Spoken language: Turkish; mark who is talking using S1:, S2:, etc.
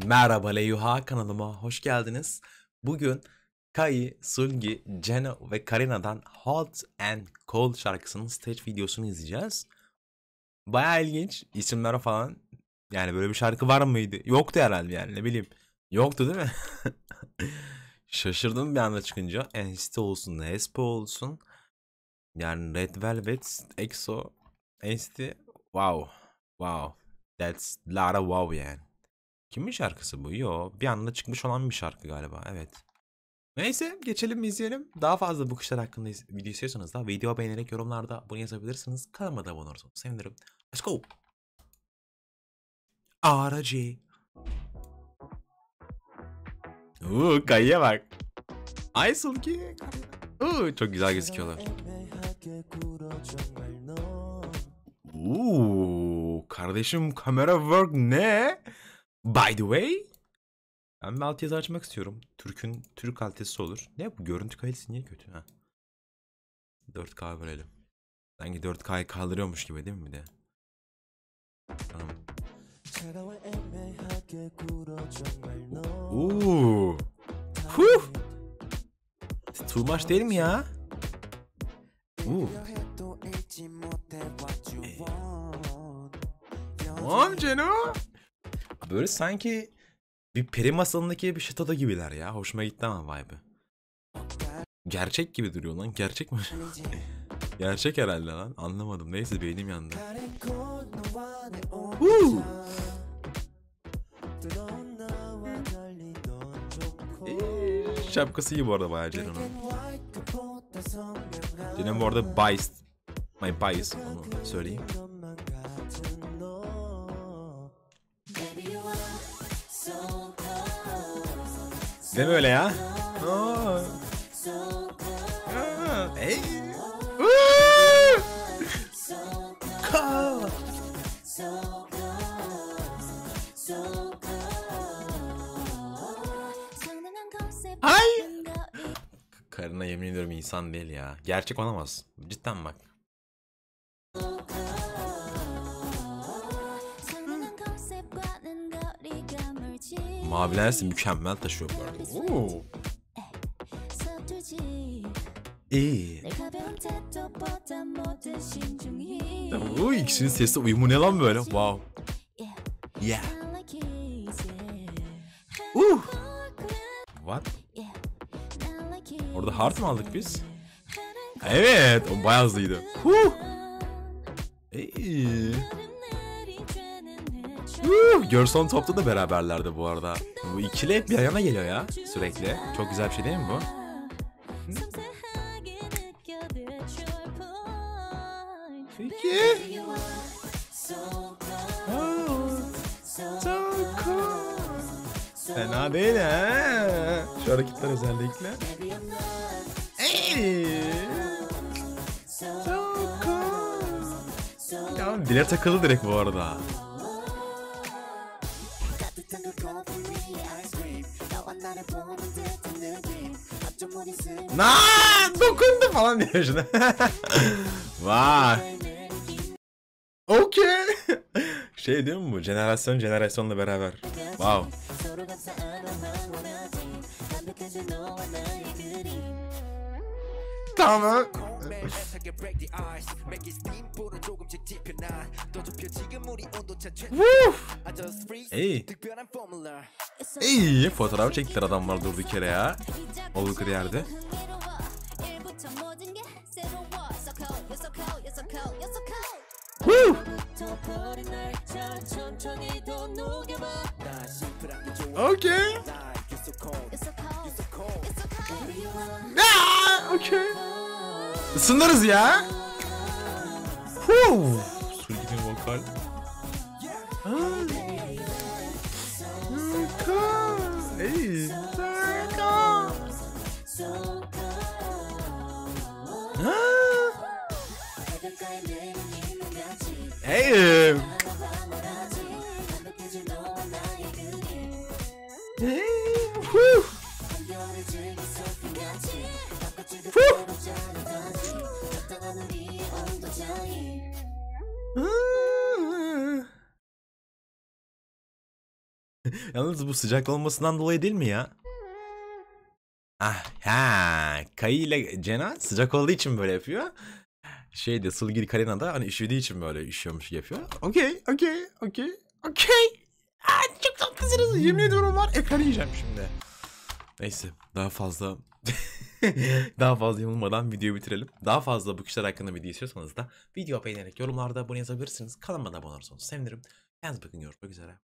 S1: Merhaba Leyuha, kanalıma hoş geldiniz. Bugün Kai, Sulgi, Ceno ve Karina'dan Hot and Cold şarkısının stage videosunu izleyeceğiz. Bayağı ilginç isimler falan. Yani böyle bir şarkı var mıydı? Yoktu herhalde, yani ne bileyim. Yoktu değil mi? Şaşırdım bir anda çıkınca. NCT olsun, Aespa olsun. Yani Red Velvet, EXO, NCT. Wow. Wow. That's Lara wow yani. Kimin şarkısı bu? Yo, bir anda çıkmış olan bir şarkı galiba. Evet. Neyse, geçelim izleyelim. Daha fazla bu kuşlar hakkında video istiyorsanız da video beğenerek yorumlarda bunu yazabilirsiniz. Kanalıma da abone olursanız sevinirim. Let's go. Aracı. Kayıya bak. Ay Sulki. Çok güzel gözüküyorlar. Kardeşim, kamera work ne? By the way. Ben bir altyazı açmak istiyorum. Türk kalitesi olur. Ne bu? Görüntü kalitesi niye kötü ha? 4K verelim. Sanki 4K'yı kaldırıyormuş gibi değil mi bir de? Tamam. Huh. Too much değil mi ya? Tamam Ceno. Böyle sanki bir peri masalındaki bir şatoda gibiler ya. Hoşuma gitti ama vibe'ı. Gerçek gibi duruyor lan. Gerçek mi? Gerçek herhalde lan. Anlamadım. Neyse, beynim yandı. Şapkası iyi bu arada bayağı Ceno'nun. Ceno bu arada biased. My bias, onu söyleyeyim. Deme öyle ya. Hey. Ay. Karına yemin ediyorum insan değil ya. Gerçek olamaz. Cidden bak. Mavilerse mükemmel taşıyor bu arada. İyi. İkisinin sesi uyumu ne lan böyle? Wow. Yeah. What? Orada hard mı aldık biz? Evet, o bayağı hızlıydı. Girls on Top'ta da beraberlerdi bu arada. Bu ikili hep bir yana geliyor ya sürekli. Çok güzel bir şey değil mi bu? Peki. Fena değil ha. Şu hareketler özellikle. Ya dile takılı direkt bu arada. Dokundu falan diyor şuna. Vay. Okey. Şey diyor mu bu? Jenerasyonla beraber. Wow. Tamam. İyi. Fotoğraf çektiler adamlar durduk yere ya. Oldukları yerde. Okay. Okay. Isınırız ya. Sulgi'nin vokal. Hey. Yalnız bu sıcak olmasından dolayı değil mi ya? Ah ha, Kai ile Cena sıcak olduğu için böyle yapıyor. Şeyde Sılgil Karina da hani üşüdüğü için böyle üşüyormuş gibi yapıyor. Okey. Çok tatlısınız. Yemin ediyorum var. Ekranı yiyeceğim şimdi. Neyse daha fazla daha fazla yanılmadan videoyu bitirelim. Daha fazla bu kişiler hakkında video istiyorsanız da video beğenerek yorumlarda bunu yazabilirsiniz. Kanalıma da abone olursanız sevinirim. Kendinize bakın, görüşmek üzere.